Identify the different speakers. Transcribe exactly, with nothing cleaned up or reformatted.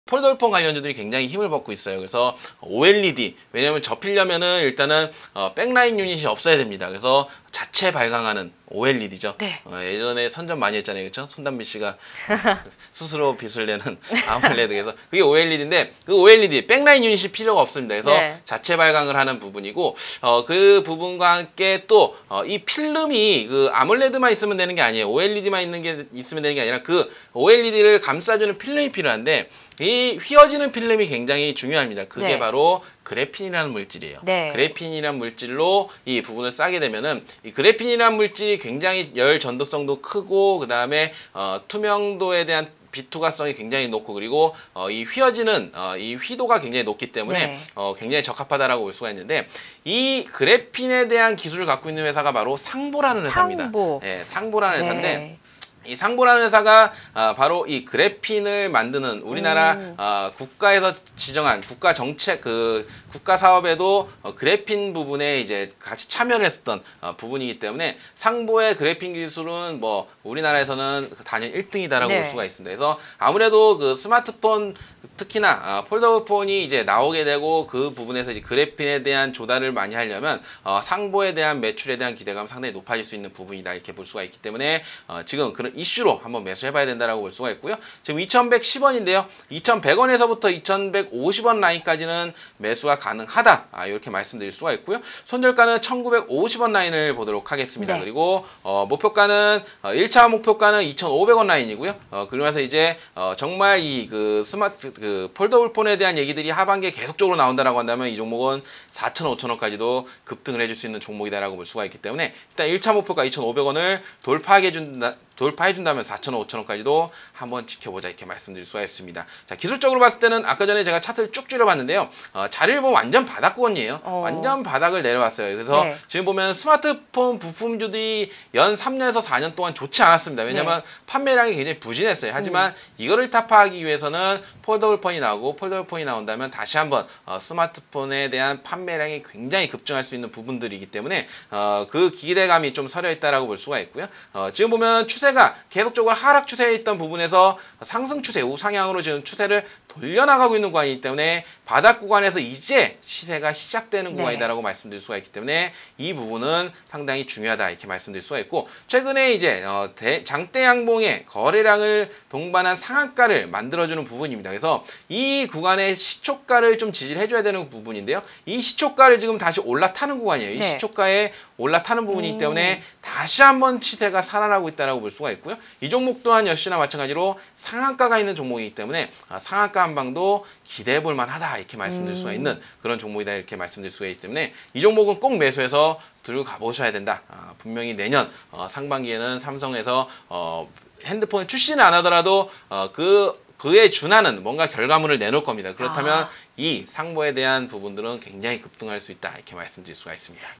Speaker 1: 폴더폰 관련주들이 굉장히 힘을 받고 있어요. 그래서 오엘이디, 왜냐하면 접히려면은 일단은 어, 백라인 유닛이 없어야 됩니다. 그래서 자체 발광하는 오엘이디죠.
Speaker 2: 네.
Speaker 1: 어, 예전에 선전 많이 했잖아요. 그렇죠? 손담비 씨가 스스로 빚을 내는 아몰레드. 그래서 그게 오엘이디인데 그 오엘이디 백라인 유닛이 필요가 없습니다. 그래서
Speaker 2: 네.
Speaker 1: 자체 발광을 하는 부분이고 어, 그 부분과 함께 또 이 어, 필름이 그 아몰레드만 있으면 되는 게 아니에요. 오엘이디만 있는 게 있으면 되는 게 아니라 그 오엘이디를 감싸주는 필름이 필요한데 이 휘어지는 필름이 굉장히 중요합니다. 그게
Speaker 2: 네.
Speaker 1: 바로 그래핀이라는 물질이에요.
Speaker 2: 네.
Speaker 1: 그래핀이라는 물질로 이 부분을 싸게 되면은 이 그래핀이라는 물질이 굉장히 열 전도성도 크고 그 다음에 어, 투명도에 대한 비투과성이 굉장히 높고 그리고 어, 이 휘어지는 어, 이 휘도가 굉장히 높기 때문에
Speaker 2: 네.
Speaker 1: 어, 굉장히 적합하다라고 볼 수가 있는데 이 그래핀에 대한 기술을 갖고 있는 회사가 바로 상보라는 회사입니다.
Speaker 2: 상보.
Speaker 1: 네, 상보라는
Speaker 2: 네.
Speaker 1: 회사인데 이 상보라는 회사가 아, 바로 이 그래핀을 만드는 우리나라
Speaker 2: 음.
Speaker 1: 아, 국가에서 지정한 국가 정책 그 국가 사업에도 어, 그래핀 부분에 이제 같이 참여를 했었던 어, 부분이기 때문에 상보의 그래핀 기술은 뭐 우리나라에서는 단연 일 등이다라고
Speaker 2: 네.
Speaker 1: 볼 수가 있습니다. 그래서 아무래도 그 스마트폰 특히나 아, 폴더폰이 이제 나오게 되고 그 부분에서 이제 그래핀에 대한 조달을 많이 하려면 어, 상보에 대한 매출에 대한 기대감 상당히 높아질 수 있는 부분이다 이렇게 볼 수가 있기 때문에 어, 지금 그런 이슈로 한번 매수해봐야 된다라고 볼 수가 있고요. 지금 이천백십 원인데요. 이천백 원에서부터 이천백오십 원 라인까지는 매수가 가능하다. 아, 이렇게 말씀드릴 수가 있고요. 손절가는 천구백오십 원 라인을 보도록 하겠습니다.
Speaker 2: 네.
Speaker 1: 그리고 어, 목표가는 어, 일 차 목표가는 이천오백 원 라인이고요. 어, 그러면서 이제 어, 정말 이 그 스마트 그 폴더블폰에 대한 얘기들이 하반기에 계속적으로 나온다라고 한다면 이 종목은 사천, 오천 원까지도 급등을 해줄 수 있는 종목이다라고 볼 수가 있기 때문에 일단 일 차 목표가 이천오백 원을 돌파해 준다. 돌파해준다면 사천 원, 오천 원까지도 한번 지켜보자 이렇게 말씀드릴 수가 있습니다. 자, 기술적으로 봤을 때는 아까 전에 제가 차트를 쭉 줄여봤는데요. 어, 자리를 보면 완전 바닥권이에요.
Speaker 2: 어.
Speaker 1: 완전 바닥을 내려왔어요. 그래서
Speaker 2: 네.
Speaker 1: 지금 보면 스마트폰 부품주들이 연 삼 년에서 사 년 동안 좋지 않았습니다. 왜냐하면
Speaker 2: 네.
Speaker 1: 판매량이 굉장히 부진했어요. 하지만 음. 이거를 타파하기 위해서는 폴더블폰이 나오고 폴더블폰이 나온다면 다시 한번 어, 스마트폰에 대한 판매량이 굉장히 급증할 수 있는 부분들이기 때문에 어, 그 기대감이 좀 서려 있다라고 볼 수가 있고요. 어, 지금 보면 추세가 계속적으로 하락 추세에 있던 부분에서 상승 추세, 우상향으로 지금 추세를 돌려나가고 있는 구간이기 때문에 바닥 구간에서 이제 시세가 시작되는 구간이다라고 네. 말씀드릴 수가 있기 때문에 이 부분은 상당히 중요하다 이렇게 말씀드릴 수가 있고 최근에 이제 어, 대, 장대 양봉의 거래량을 동반한 상한가를 만들어주는 부분입니다. 그래서 이 구간의 시초가를 좀 지지를 해줘야 되는 부분인데요. 이 시초가를 지금 다시 올라타는 구간이에요. 이
Speaker 2: 네.
Speaker 1: 시초가에 올라타는 부분이기
Speaker 2: 음.
Speaker 1: 때문에 다시 한번 시세가 살아나고 있다라고 볼 수가 있고요. 이 종목 또한 역시나 마찬가지로 상한가가 있는 종목이기 때문에 상한가 한방도 기대해 볼 만하다 이렇게 말씀드릴 수가 있는 그런 종목이다 이렇게 말씀드릴 수가 있기 때문에 이 종목은 꼭 매수해서 들고 가보셔야 된다. 아, 분명히 내년 어, 상반기에는 삼성에서 어, 핸드폰 출시는 안 하더라도 어, 그 그에 준하는 뭔가 결과물을 내놓을 겁니다. 그렇다면
Speaker 2: 아.
Speaker 1: 이 상보에 대한 부분들은 굉장히 급등할 수 있다 이렇게 말씀드릴 수가 있습니다.